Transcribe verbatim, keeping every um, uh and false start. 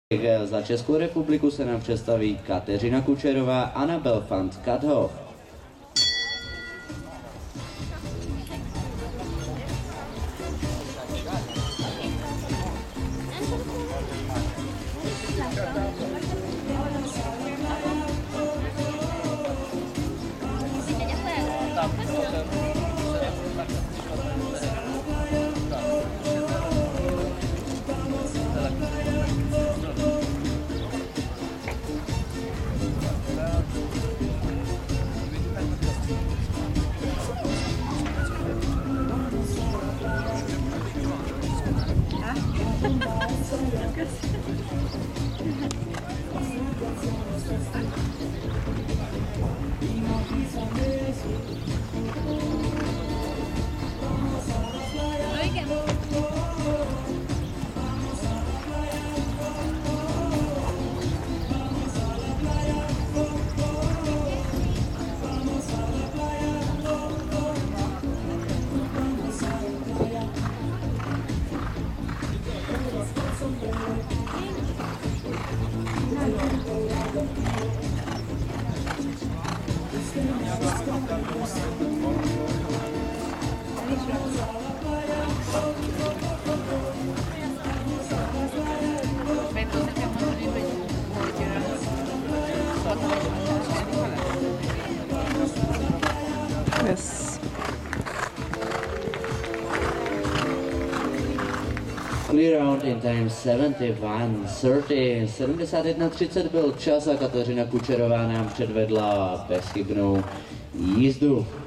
Za Českou republiku se nám představí Kateřina Kučerová a Anabel van 't Kathof. Yes. Clear round in time sedmdesát jedna třicet. sedmdesát jedna třicet byl čas a Kateřina Kučerová nám předvedla bezchybnou jízdu.